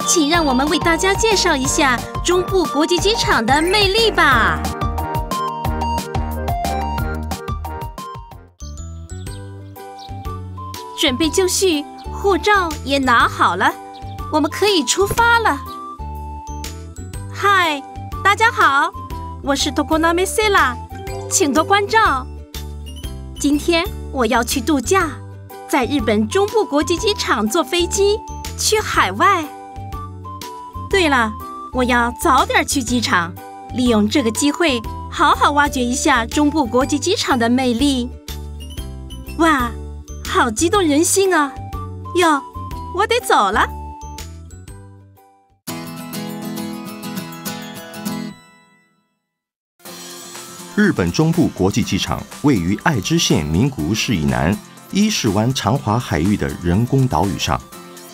请让我们为大家介绍一下中部国际机场的魅力吧。准备就绪，护照也拿好了，我们可以出发了。嗨，大家好，我是 Tokonami Sela， 请多关照。今天我要去度假，在日本中部国际机场坐飞机去海外。对了，我要早点去机场，利用这个机会好好挖掘一下中部国际机场的魅力。哇，好激动人心啊！哟，我得走了。 日本中部国际机场位于爱知县名古屋市以南伊势湾长华海域的人工岛屿上，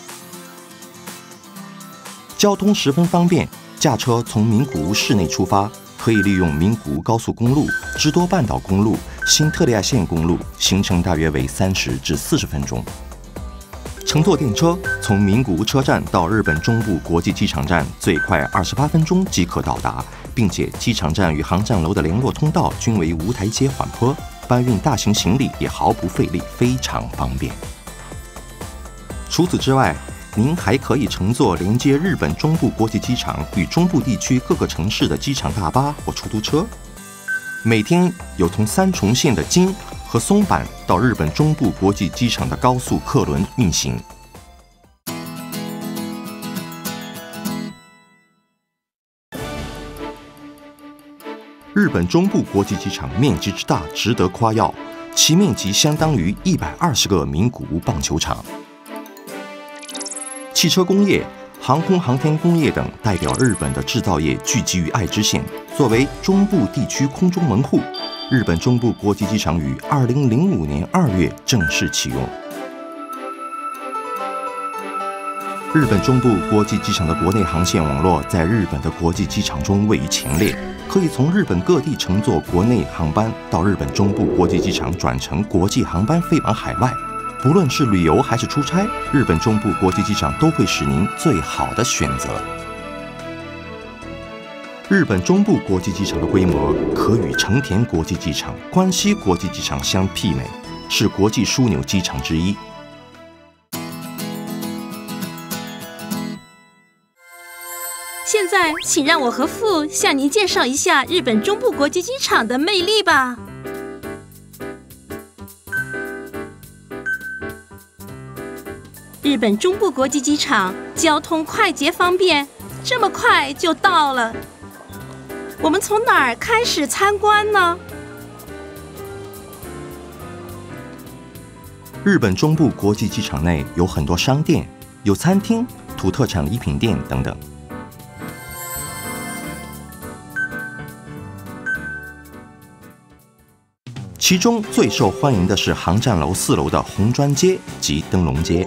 交通十分方便。驾车从名古屋市内出发，可以利用名古屋高速公路、知多半岛公路、新特利亚线公路，行程大约为30至40分钟。乘坐电车从名古屋车站到日本中部国际机场站，最快28分钟即可到达，并且机场站与航站楼的联络通道均为无台阶缓坡，搬运大型行李也毫不费力，非常方便。除此之外，您还可以乘坐连接日本中部国际机场与中部地区各个城市的机场大巴或出租车。每天有从三重县的京和松坂到日本中部国际机场的高速客轮运行。日本中部国际机场面积之大值得夸耀，其面积相当于120个名古屋棒球场。汽车工业、航空航天工业等代表日本的制造业聚集于爱知县。作为中部地区空中门户，日本中部国际机场于2005年2月正式启用。日本中部国际机场的国内航线网络在日本的国际机场中位于前列，可以从日本各地乘坐国内航班到日本中部国际机场转乘国际航班飞往海外。不论是旅游还是出差，日本中部国际机场都会是您最好的选择。日本中部国际机场的规模可与成田国际机场、关西国际机场相媲美，是国际枢纽机场之一。 现在，请让我和父向您介绍一下日本中部国际机场的魅力吧。日本中部国际机场交通快捷方便，这么快就到了。我们从哪儿开始参观呢？ 日本中部国际机场内有很多商店，有餐厅、土特产礼品店等等。其中最受欢迎的是航站楼4楼的红砖街及灯笼街。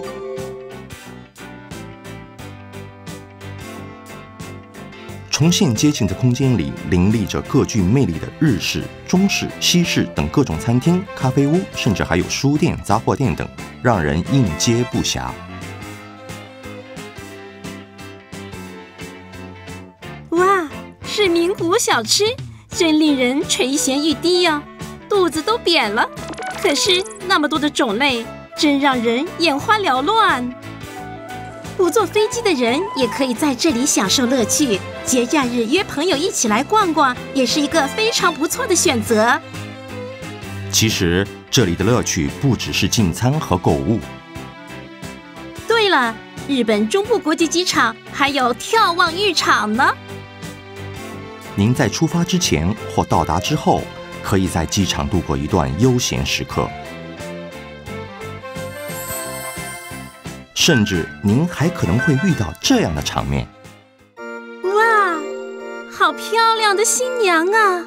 重现街景的空间里，林立着各具魅力的日式、中式、西式等各种餐厅、咖啡屋，甚至还有书店、杂货店等，让人应接不暇。 哇，是名古屋小吃，真令人垂涎欲滴呀，肚子都扁了。可是那么多的种类，真让人眼花缭乱。不坐飞机的人也可以在这里享受乐趣，节假日约朋友一起来逛逛，也是一个非常不错的选择。 其实这里的乐趣不只是进餐和购物。 对了，日本中部国际机场还有眺望浴场呢。 您在出发之前或到达之后，可以在机场度过一段悠闲时刻。甚至您还可能会遇到这样的场面。 哇，好漂亮的新娘啊！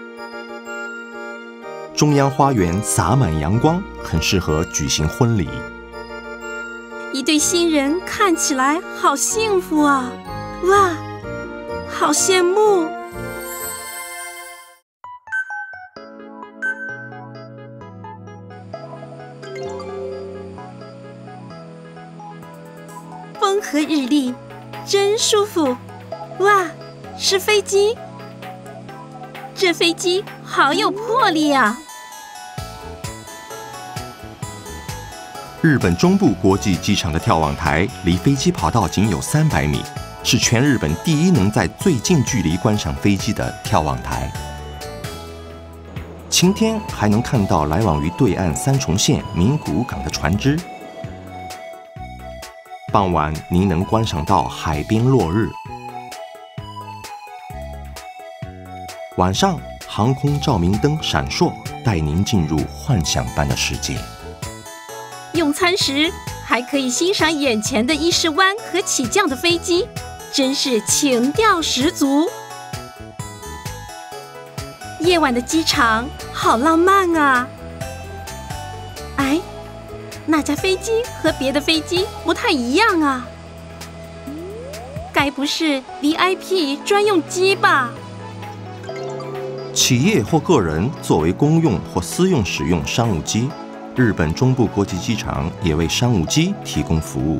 中央花园洒满阳光，很适合举行婚礼。 一对新人看起来好幸福啊！哇，好羡慕。风和日丽， 真舒服！哇，是飞机！这飞机好有魄力啊！ 日本中部国际机场的眺望台离飞机跑道仅有300米，是全日本第一能在最近距离观赏飞机的眺望台。晴天还能看到来往于对岸三重县名古屋港的船只。傍晚，您能观赏到海边落日。晚上，航空照明灯闪烁，带您进入幻想般的世界。 用餐时还可以欣赏眼前的伊势湾和起降的飞机，真是情调十足。夜晚的机场好浪漫啊！哎，那架飞机和别的飞机不太一样啊，该不是 VIP 专用机吧？ 企业或个人作为公用或私用使用商务机，日本中部国际机场也为商务机提供服务。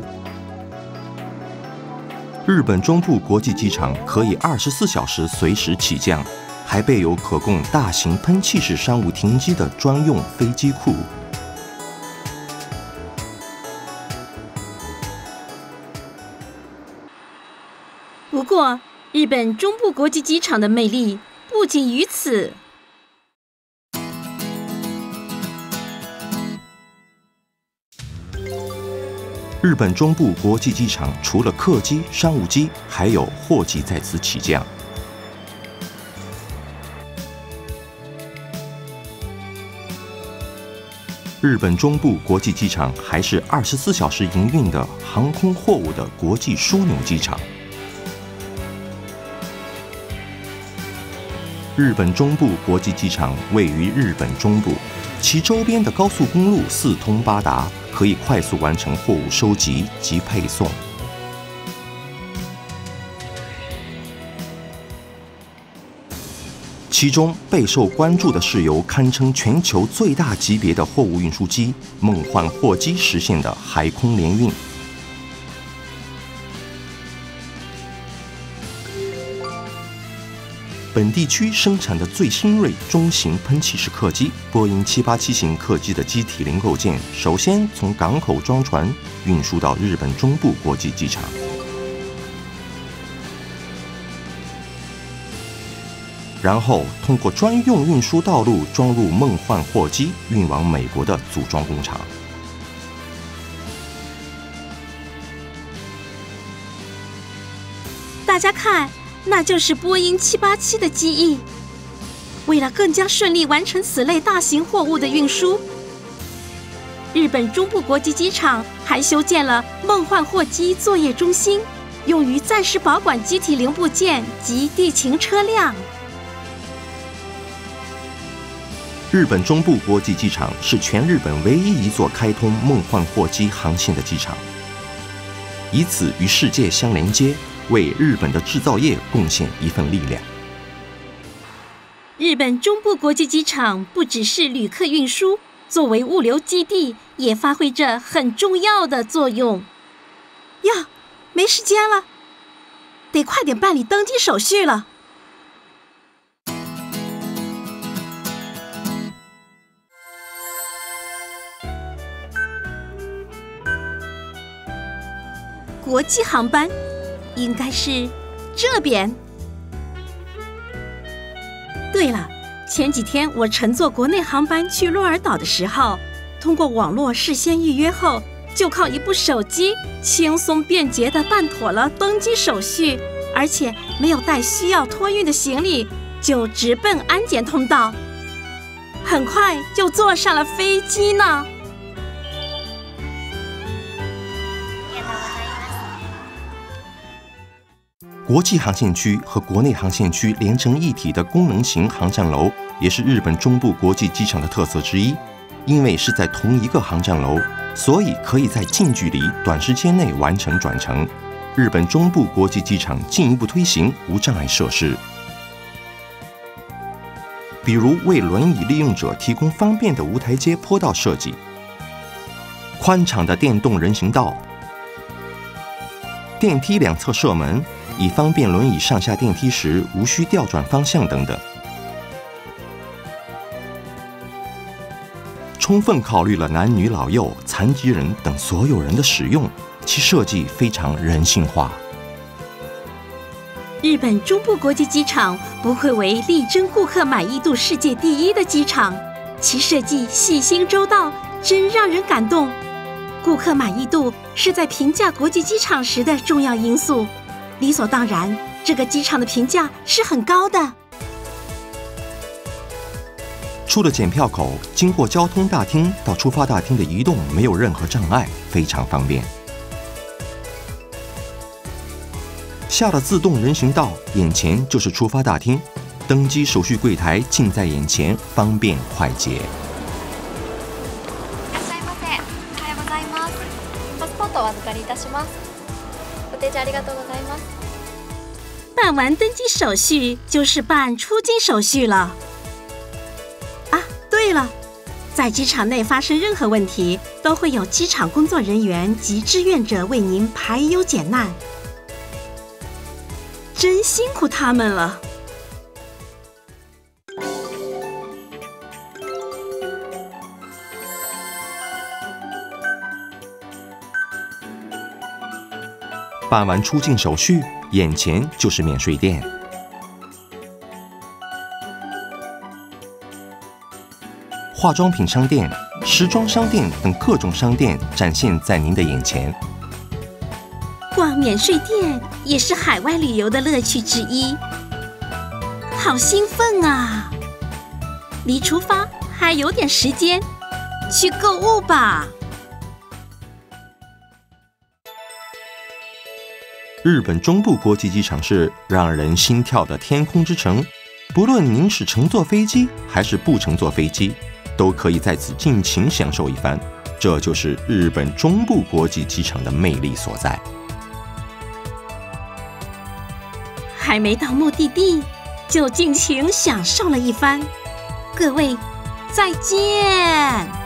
日本中部国际机场可以24小时随时起降，还备有可供大型喷气式商务停机的专用飞机库。 不过，日本中部国际机场的魅力不仅于此。 日本中部国际机场除了客机、商务机，还有货机在此起降。日本中部国际机场还是24小时营运的航空货物的国际枢纽机场。日本中部国际机场位于日本中部，其周边的高速公路四通八达，可以快速完成货物收集及配送。其中备受关注的是由堪称全球最大级别的货物运输机——梦幻货机实现的海空联运。本地区生产的最新锐中型喷气式客机波音787型客机的机体零构件，首先从港口装船运输到日本中部国际机场，然后通过专用运输道路装入梦幻货机，运往美国的组装工厂。 大家看，那就是波音787的机翼。为了更加顺利完成此类大型货物的运输，日本中部国际机场还修建了梦幻货机作业中心，用于暂时保管机体零部件及地勤车辆。 日本中部国际机场是全日本唯一一座开通梦幻货机航线的机场，以此与世界相连接，为日本的制造业贡献一份力量。 日本中部国际机场不只是旅客运输，作为物流基地也发挥着很重要的作用。呀，没时间了，得快点办理登机手续了。国际航班应该是这边。对了，前几天我乘坐国内航班去鹿儿岛的时候，通过网络事先预约后，就靠一部手机轻松便捷地办妥了登机手续，而且没有带需要托运的行李，就直奔安检通道，很快就坐上了飞机呢。 国际航线区和国内航线区连成一体的功能型航站楼，也是日本中部国际机场的特色之一。因为是在同一个航站楼，所以可以在近距离、短时间内完成转乘。日本中部国际机场进一步推行无障碍设施，比如为轮椅利用者提供方便的无台阶坡道设计、宽敞的电动人行道、 电梯两侧射门，以方便轮椅上下电梯时无需调转方向等等。充分考虑了男女老幼、残疾人等所有人的使用，其设计非常人性化。 日本中部国际机场不愧为力争顾客满意度世界第一的机场，其设计细心周到，真让人感动。顾客满意度是在评价国际机场时的重要因素，理所当然，这个机场的评价是很高的。 出了检票口，经过交通大厅到出发大厅的移动没有任何障碍，非常方便。下了自动人行道，眼前就是出发大厅，登机手续柜台近在眼前，方便快捷。 いらっしゃいませ。おはようございます。パスポートお預かりいたします。ご提示ありがとうございます。 办完登机手续就是办出境手续了。对了，在机场内发生任何问题，都会有机场工作人员及志愿者为您排忧解难，真辛苦他们了。 办完出境手续，眼前就是免税店。化妆品商店、时装商店等各种商店展现在您的眼前。 逛免税店也是海外旅游的乐趣之一，好兴奋啊！离出发还有点时间，去购物吧。 日本中部国际机场是让人心跳的天空之城，不论您是乘坐飞机还是不乘坐飞机，都可以在此尽情享受一番，这就是日本中部国际机场的魅力所在。 还没到目的地，就尽情享受了一番。各位，再见。